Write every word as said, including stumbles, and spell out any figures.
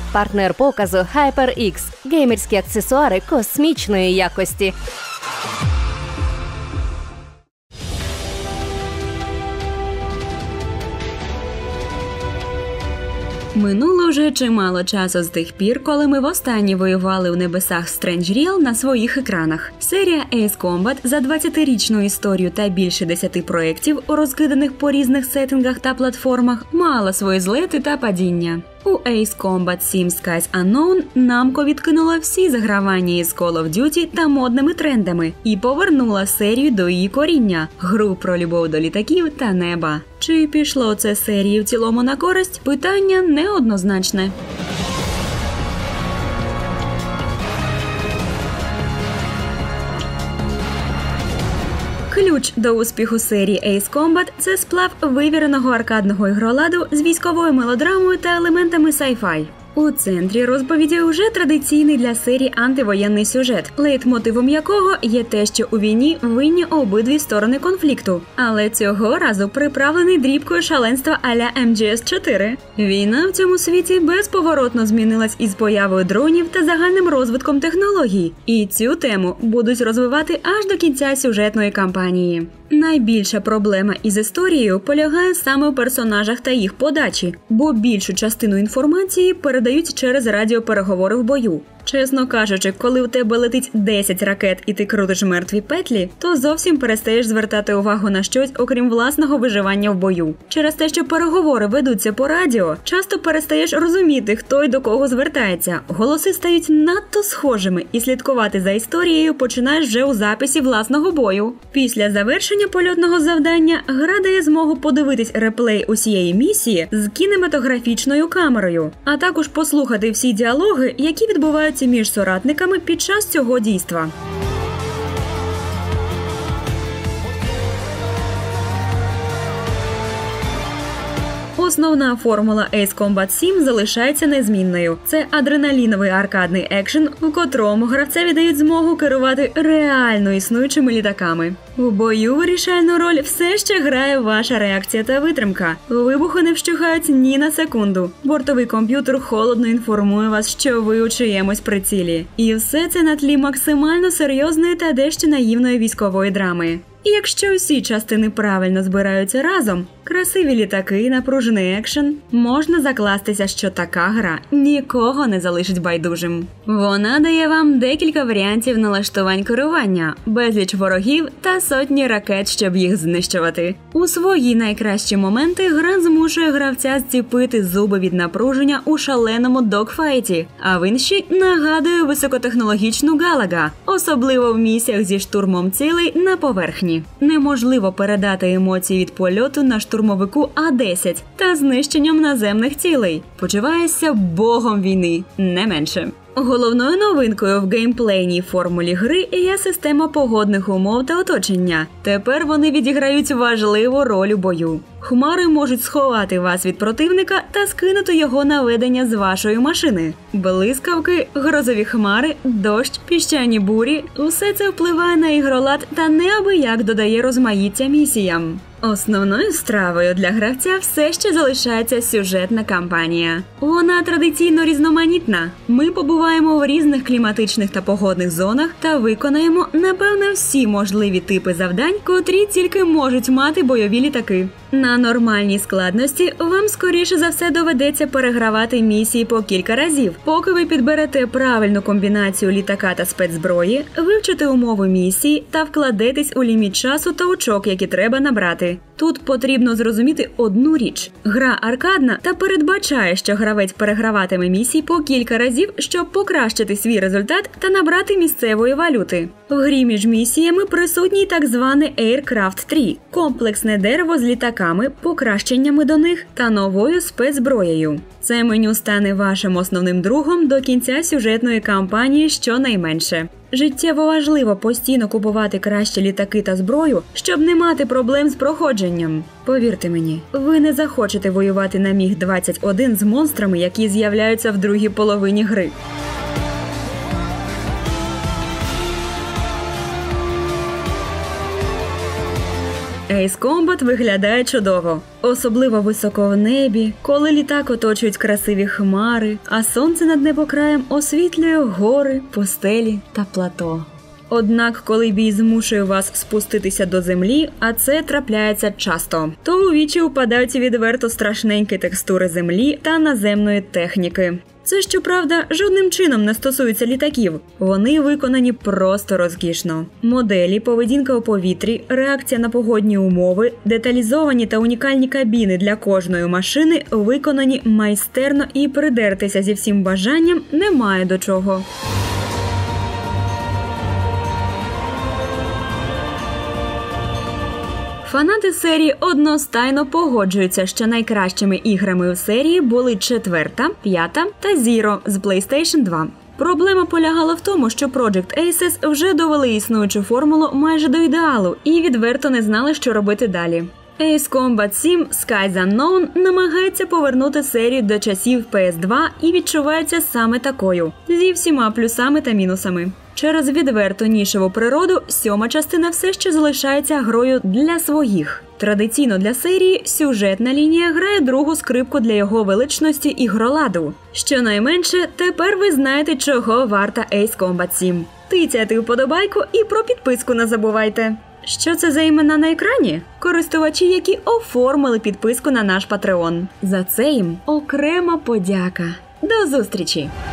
Партнер показу HyperX – геймерські аксесуари космічної якості. Минуло вже чимало часу з тих пір, коли ми востаннє воювали у небесах Strange Real на своїх екранах. Серія Ace Combat за двадцятирічну історію та більше десяти проєктів, розкиданих по різних сеттингах та платформах, мала свої злети та падіння. У Ace Combat сім Skies Unknown Namco відкинула всі загравання із Call of Duty та модними трендами і повернула серію до її коріння – гру про любов до літаків та неба. Чи пішло це серії в цілому на користь? Питання неоднозначне. Ключ до успіху серії Ace Combat – це сплав вивіреного аркадного ігроладу з військовою мелодрамою та елементами sci-fi. У центрі розповіді вже традиційний для серії антивоєнний сюжет, лейтмотивом якого є те, що у війні винні обидві сторони конфлікту, але цього разу приправлений дрібкою шаленства а-ля ем джі ес чотири. Війна в цьому світі безповоротно змінилась із появою дронів та загальним розвитком технологій, і цю тему будуть розвивати аж до кінця сюжетної кампанії. Найбільша проблема із історією полягає саме в персонажах та їх подачі, бо більшу частину інформації передають через радіопереговори в бою. Чесно кажучи, коли у тебе летить десять ракет і ти крутиш мертві петлі, то зовсім перестаєш звертати увагу на щось, окрім власного виживання в бою. Через те, що переговори ведуться по радіо, часто перестаєш розуміти, хто й до кого звертається. Голоси стають надто схожими, і слідкувати за історією починаєш вже у записі власного бою. Після завершення польотного завдання гра дає змогу подивитись реплей усієї місії з кінематографічною камерою, а також послухати всі діалоги, які відбуваються між соратниками під час цього дійства. Основна формула Ace Combat сім залишається незмінною. Це адреналіновий аркадний екшен, в котрому гравцеві дають змогу керувати реально існуючими літаками. У бою вирішальну роль все ще грає ваша реакція та витримка. Вибухи не вщухають ні на секунду. Бортовий комп'ютер холодно інформує вас, що ви у чиємусь прицілі. І все це на тлі максимально серйозної та дещо наївної військової драми. І якщо всі частини правильно збираються разом, красиві літаки, напружений екшен, можна закластися, що така гра нікого не залишить байдужим. Вона дає вам декілька варіантів налаштувань керування, безліч ворогів та сотні ракет, щоб їх знищувати. У свої найкращі моменти гра змушує гравця зціпити зуби від напруження у шаленому догфайті, а в інші нагадує високотехнологічну Галага, особливо в місіях зі штурмом цілей на поверхні. Неможливо передати емоції від польоту на штурмовику А десять та знищенням наземних цілей. Почуваєшся богом війни, не менше. Головною новинкою в геймплейній формулі гри є система погодних умов та оточення. Тепер вони відіграють важливу роль у бою. Хмари можуть сховати вас від противника та скинути його на ведення з вашої машини. Блискавки, грозові хмари, дощ, піщані бурі – усе це впливає на ігролад та неабияк додає розмаїття місіям. Основною стравою для гравця все ще залишається сюжетна кампанія. Вона традиційно різноманітна. Ми побуваємо в різних кліматичних та погодних зонах та виконаємо, напевне, всі можливі типи завдань, котрі тільки можуть мати бойові літаки. На нормальній складності вам, скоріше за все, доведеться перегравати місії по кілька разів, поки ви підберете правильну комбінацію літака та спецзброї, вивчите умови місії та вкладетесь у ліміт часу та очок, які треба набрати. Тут потрібно зрозуміти одну річ. Гра аркадна та передбачає, що гравець переграватиме місії по кілька разів, щоб покращити свій результат та набрати місцевої валюти. В грі між місіями присутній так званий Aircraft три – комплексне дерево з літаками, покращеннями до них та новою спецзброєю. Це меню стане вашим основним другом до кінця сюжетної кампанії щонайменше. Життєво важливо постійно купувати кращі літаки та зброю, щоб не мати проблем з проходженням. Повірте мені, ви не захочете воювати на міг двадцять один з монстрами, які з'являються в другій половині гри. Ace Combat виглядає чудово. Особливо високо в небі, коли літак оточують красиві хмари, а сонце над небокраєм освітлює гори, пустелі та плато. Однак, коли бій змушує вас спуститися до землі, а це трапляється часто, то у вічі упадають відверто страшненькі текстури землі та наземної техніки. Це, щоправда, жодним чином не стосується літаків. Вони виконані просто розкішно. Моделі, поведінка у повітрі, реакція на погодні умови, деталізовані та унікальні кабіни для кожної машини виконані майстерно, і придертися зі всім бажанням немає до чого. Фанати серії одностайно погоджуються, що найкращими іграми у серії були четверта, п'ята та Zero з PlayStation два. Проблема полягала в тому, що Project Aces вже довели існуючу формулу майже до ідеалу і відверто не знали, що робити далі. Ace Combat сім Skies Unknown намагається повернути серію до часів пі ес два і відчувається саме такою, зі всіма плюсами та мінусами. Через відверто нішеву природу сьома частина все ще залишається грою для своїх. Традиційно для серії сюжетна лінія грає другу скрипку для його величності ігроладу. Щонайменше, тепер ви знаєте, чого варта Ace Combat сім. Тицяйте вподобайку і про підписку не забувайте. Що це за імена на екрані? Користувачі, які оформили підписку на наш Patreon. За це їм окрема подяка. До зустрічі!